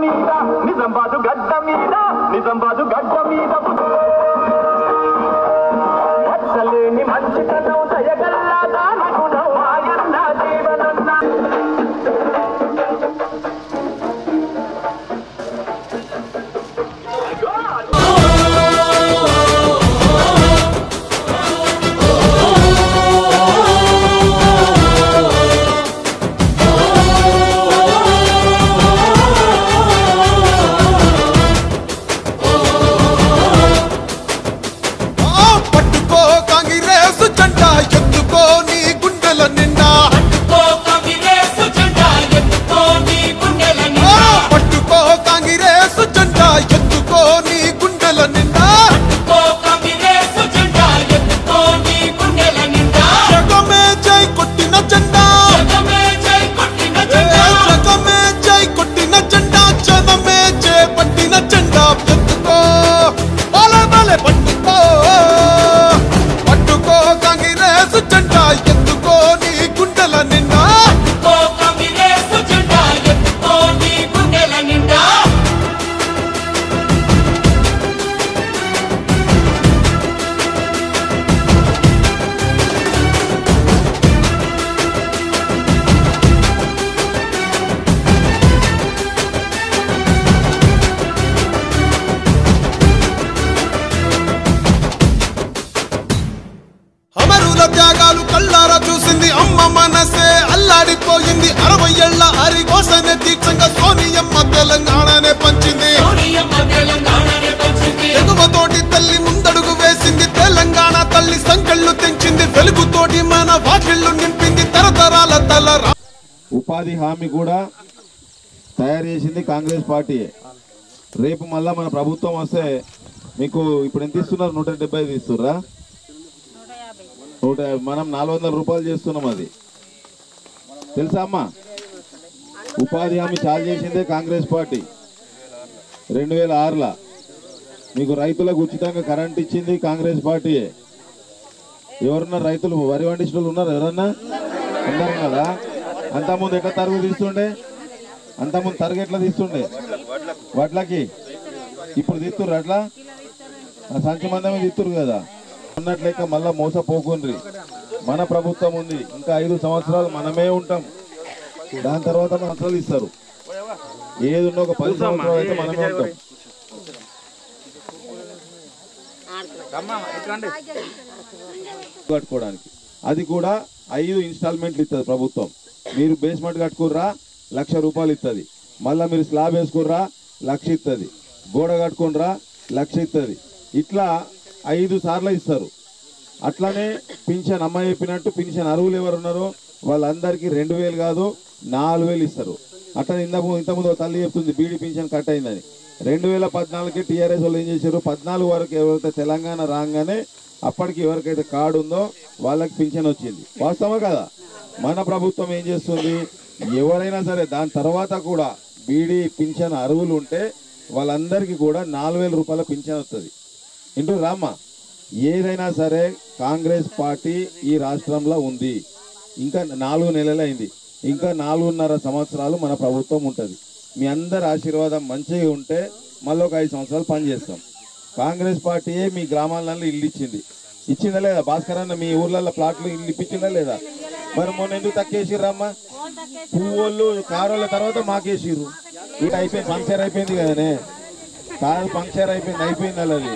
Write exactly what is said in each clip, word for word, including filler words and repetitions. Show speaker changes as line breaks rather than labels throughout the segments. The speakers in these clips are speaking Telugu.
మీద నిజామాబాదు గడ్డ మీద నిజామాబాదు గడ్డ మీద వచ్చలేని మంచితనం దయగల్లా దానగుణం ఆయన్న జీవనన్న
త్యాగాలు కళ్ళారా చూసింది అమ్మ మనసే అల్లాడిపోయింది అరవై ఏళ్ల హరికోసనే దీక్షంగా సోనియమ్మ తెలంగాణనే పంచింది ఎగువతోటి తల్లి ముందడుగు వేసింది తెలంగాణ తల్లి సంకళ్ళు తెంచింది వెలుగుతోటి మన వాకిళ్లు నింపింది తరతరాల తల.
ఉపాధి హామీ కూడా తయారు చేసింది కాంగ్రెస్ పార్టీ. రేపు మళ్ళా మన ప్రభుత్వం వస్తే మీకు ఇప్పుడు ఎంత ఇస్తున్నారు? నూట డెబ్బై ఐదు ఇస్తుర్రా? నూట మనం నాలుగు వందల రూపాయలు చేస్తున్నాం. అది తెలుసా అమ్మా? ఉపాధి హామీ చాలు చేసిందే కాంగ్రెస్ పార్టీ. రెండు వేల ఆరులో మీకు రైతులకు ఉచితంగా కరెంట్ ఇచ్చింది కాంగ్రెస్ పార్టీయే. ఎవరున్నారు రైతులు? వరి పండించిన ఉన్నారు ఎవరన్నా? ఉన్నారు కదా. అంతకుముందు ఎట్లా తరుగు తీస్తుండే? అంతకుముందు తరుగు ఎట్లా తీస్తుండే వడ్లకి? ఇప్పుడు తీస్తుర్రు అట్లా సంచి మందమే తీస్తురు కదా. ఉన్నట్లేక మళ్ళా మోసపోకుండ్రి. మన ప్రభుత్వం ఉంది, ఇంకా ఐదు సంవత్సరాలు మనమే ఉంటాం. దాని తర్వాత సంవత్సరాలు ఇస్తారు. ఏది ఉన్నా ఒక పది సంవత్సరాలు అయితే మనమే ఉంటాం. కట్టుకోవడానికి అది కూడా ఐదు ఇన్స్టాల్మెంట్లు ఇస్తుంది ప్రభుత్వం. మీరు బేస్మెంట్ కట్టుకుర్రా లక్ష రూపాయలు ఇస్తుంది. మళ్ళీ మీరు స్లాబ్ వేసుకుర్రా లక్ష ఇస్తుంది. గోడ కట్టుకుర్రా లక్ష ఇస్తుంది. ఇట్లా ఐదు సార్లు ఇస్తారు. అట్లానే పింఛన్ అమ్మ చెప్పినట్టు పింఛన్ అరువులు ఎవరు ఉన్నారో వాళ్ళందరికీ రెండు వేలు కాదు నాలుగు వేలు ఇస్తారు. అట్లా ఇంతకు ఇంతకుముందు తల్లి చెప్తుంది బీడీ పింఛన్ కట్ అయిందని. రెండు వేల పద్నాలుగుకి టీఆర్ఎస్ వాళ్ళు ఏం చేశారు? పద్నాలుగు వరకు ఎవరైతే తెలంగాణ రాగానే అప్పటికి ఎవరికైతే కార్డు ఉందో వాళ్ళకి పింఛన్ వచ్చింది. వాస్తవమే కదా? మన ప్రభుత్వం ఏం చేస్తుంది? ఎవరైనా సరే దాని తర్వాత కూడా బీడీ పింఛన్ అరువులు ఉంటే వాళ్ళందరికీ కూడా నాలుగు వేల రూపాయల పింఛన్ వస్తుంది. ఇంటూ రామ్మ, ఏదైనా సరే కాంగ్రెస్ పార్టీ ఈ రాష్ట్రంలో ఉంది. ఇంకా నాలుగు నెలలు అయింది. ఇంకా నాలుగున్నర సంవత్సరాలు మన ప్రభుత్వం ఉంటుంది. మీ అందరి ఆశీర్వాదం మంచిగా ఉంటే మళ్ళీ ఒక ఐదు సంవత్సరాలు పనిచేస్తాం. కాంగ్రెస్ పార్టీయే మీ గ్రామాలలో ఇల్లు ఇచ్చింది. ఇచ్చిందా లేదా? భాస్కర్ అన్న మీ ఊర్లలో ప్లాట్లు ఇల్లు ఇప్పించిందా లేదా? మరి మొన్న ఎందుకు తక్కేసిర్రమ్మా? పువ్వులు కారోళ్ళ తర్వాత మాకేసిర్రు. ఇటు అయిపోయింది, పంక్చర్ అయిపోయింది కదనే. కారు పంక్చర్ అయిపోయింది, అయిపోయింది అలాది.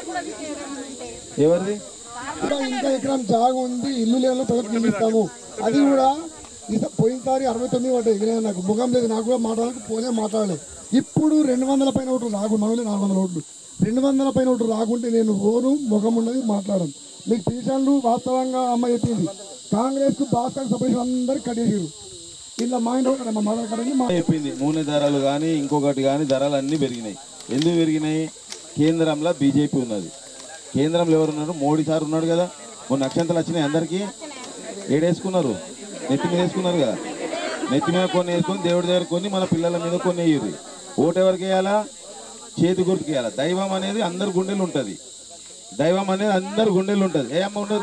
ఎవరిది?
ఇంకా ఎకరం జాగ ఉంది, ఇల్లు లేని ప్రజలకు నిలుస్తాము. అది కూడా పోయినసారి అరవై తొమ్మిది పడ్డాయి. ఎగిరే నాకు ముఖం లేదు, నాకు కూడా మాట్లాడలేదు, పోలే మాట్లాడలేదు. ఇప్పుడు రెండు వందల పైన ఓట్లు రాకు, మనలో నాలుగు వందల ఓట్లు రెండు వందల పైన ఓట్లు రాకుంటే నేను ఓను ముఖం ఉన్నది మాట్లాడను. మీకు పింఛన్లు వాస్తవంగా అమ్మ చెప్పింది. కాంగ్రెస్ భాస్కర్ సపరేషన్ అందరికి కట్టేసారు. ఇలా మా ఇంట్లో మా మదర్ కట్టేసి
చెప్పింది. నూనె ధరలు కానీ ఇంకొకటి కానీ ధరలు అన్నీ పెరిగినాయి. ఎందుకు పెరిగినాయి? కేంద్రంలో బీజేపీ ఉన్నది. కేంద్రంలో ఎవరు ఉన్నారు? మోడీ సార్ ఉన్నాడు కదా. మొన్న నక్షంతలు వచ్చినాయి అందరికీ. ఏడేసుకున్నారు? నెత్తి మీద వేసుకున్నారు కదా. నెత్తి మీద కొన్ని వేసుకొని దేవుడి దగ్గర కొన్ని మన పిల్లల మీద కొన్ని వేయరు. ఓటు ఎవరికి వేయాలా? చేతి గుర్తుకు వేయాలా. దైవం అనేది అందరు గుండెలు ఉంటుంది. దైవం అనేది అందరు గుండెలు ఉంటుంది. ఏ అమ్మ ఉండదు?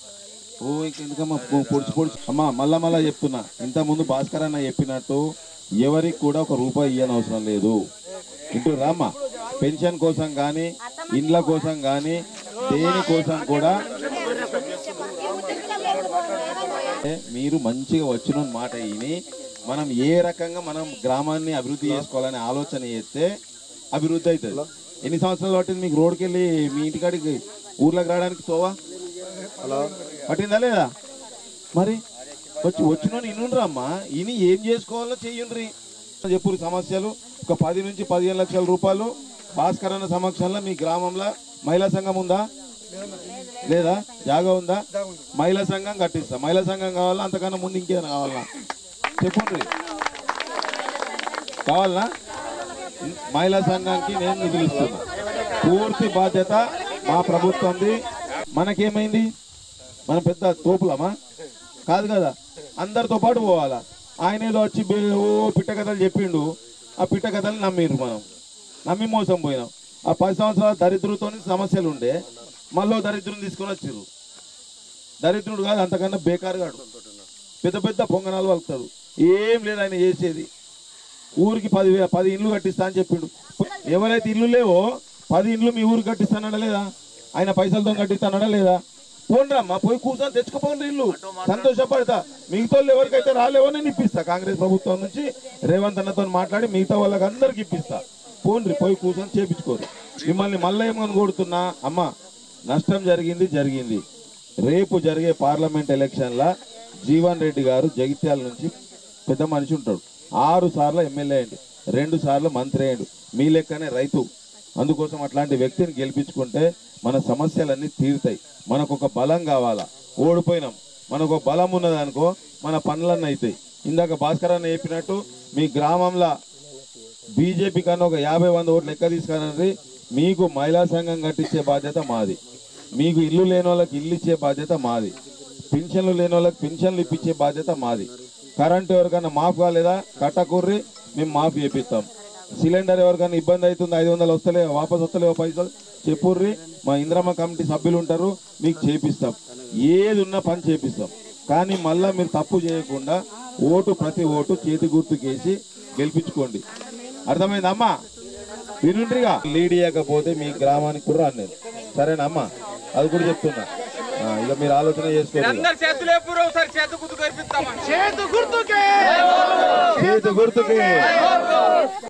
ఓ ఇంకెందుకమ్మా పొడిచి పొడిచి అమ్మా. మళ్ళా మళ్ళా చెప్తున్నా, ఇంత ముందు భాస్కర్ అన్న చెప్పినట్టు ఎవరికి కూడా ఒక రూపాయి ఇవ్వని అవసరం లేదు. ఇంటూ రామ్మా, పెన్షన్ కోసం కానీ ఇండ్ల కోసం కానీ దేని కోసం కూడా మీరు మంచిగా వచ్చిన మాట విని మనం ఏ రకంగా మనం గ్రామాన్ని అభివృద్ధి చేసుకోవాలని ఆలోచన చేస్తే అభివృద్ధి అవుతుంది. ఎన్ని సంవత్సరాలు పట్టింది మీకు రోడ్కి వెళ్ళి మీ ఇంటికాడికి ఊర్లోకి రావడానికి తోవా పట్టిందా లేదా? మరి వచ్చి వచ్చిన ఇన్నుండ్రా అమ్మా, ఇని ఏం చేసుకోవాలో చెయ్యండ్రి చెప్పురు. సమస్యలు ఒక పది నుంచి పదిహేను లక్షల రూపాయలు భాస్కర్ అన్న సమక్షంలో మీ గ్రామంలో మహిళా సంఘం ఉందా లేదా? జాగా ఉందా? మహిళా సంఘం కట్టిస్తా. మహిళా సంఘం కావాలా? అంతకన్నా ముందు ఇంకేమైనా కావాలా చెప్పుండ్రి. కావాలనా? మహిళా సంఘానికి నేను నిధులు ఇస్తున్నా. పూర్తి బాధ్యత మా ప్రభుత్వంది. మనకేమైంది? మనం పెద్ద తోపులమా కాదు కదా, అందరితో పాటు పోవాలా. ఆయన ఏదో వచ్చి ఓ పిట్ట కథలు చెప్పిండు, ఆ పిట్ట కథలు నమ్మిరు, మనం నమ్మి మోసం పోయినాం. ఆ పది సంవత్సరాల దరిద్రుతో సమస్యలు ఉండే మళ్ళీ దరిద్రుని తీసుకొని వచ్చిర్రు. దరిద్రుడు కాదు, అంతకన్నా బేకారుగాడు, పెద్ద పెద్ద పొంగనాలు వలుతాడు. ఏం లేదు ఆయన చేసేది. ఊరికి పది పది ఇండ్లు కట్టిస్తా అని చెప్పిండు. ఎవరైతే ఇల్లు లేవో పది ఇండ్లు మీ ఊరికి కట్టిస్తానడా లేదా? ఆయన పైసలతో కట్టిస్తానడా లేదా? పోండ్రమ్మా, పోయి కూర్చొని తెచ్చుకోపోండి ఇల్లు, సంతోషపడతా. మిగతా ఎవరికైతే రాలేవో నేను ఇప్పిస్తా. కాంగ్రెస్ ప్రభుత్వం నుంచి రేవంత్ అన్నతో మాట్లాడి మిగతా వాళ్ళకి అందరికి ఇప్పిస్తా. పోండ్రి, పోయి కూర్చొని చేపించుకోరు. మిమ్మల్ని మళ్ళీ ఏమని కొడుతున్నా, అమ్మ నష్టం జరిగింది జరిగింది. రేపు జరిగే పార్లమెంట్ ఎలక్షన్ల జీవన్ రెడ్డి గారు జగిత్యాల నుంచి పెద్ద మనిషి ఉంటాడు. ఆరు సార్లు ఎమ్మెల్యే అయ్యండి, రెండు సార్లు మంత్రి అయ్యండు. మీ లెక్కనే రైతు. అందుకోసం అట్లాంటి వ్యక్తిని గెలిపించుకుంటే మన సమస్యలన్నీ తీరుతాయి. మనకు ఒక బలం కావాలా. ఓడిపోయినాం, మనకు ఒక బలం ఉన్నదనుకో మన పనులన్నీ అవుతాయి. ఇందాక భాస్కర్ అన్న చెప్పినట్టు మీ గ్రామంలో బీజేపీ కన్నా ఒక యాభై వంద ఓట్లు లెక్క తీసుకురండి. మీకు మహిళా సంఘం కట్టించే బాధ్యత మాది. మీకు ఇల్లు లేని వాళ్ళకి ఇల్లు ఇచ్చే బాధ్యత మాది. పెన్షన్లు లేని వాళ్ళకి పెన్షన్లు ఇప్పించే బాధ్యత మాది. కరెంటు ఎవరికైనా మాఫ్ కాలేదా కట్టకూర్రి, మేము మాఫ్ చేపిస్తాం. సిలిండర్ ఎవరికైనా ఇబ్బంది అవుతుంది, ఐదు వందలు వస్తలే వాపస్ వస్తలేవో పైసలు చెప్పుర్రి, మా ఇంద్రమ్మ కమిటీ సభ్యులు ఉంటారు, మీకు చేపిస్తాం. ఏది ఉన్నా పని చేపిస్తాం. కానీ మళ్ళా మీరు తప్పు చేయకుండా ఓటు ప్రతి ఓటు చేతి గుర్తుకేసి గెలిపించుకోండి. అర్థమైందా అమ్మా? వినుండ్రిగా. లీడ్ ఇవ్వకపోతే మీ గ్రామానికి కూడా రాలేదు. సరేనా అమ్మా? అది కూడా చెప్తున్నా. ఇక మీరు ఆలోచన చేసుకోండి. చేతి గుర్తుకే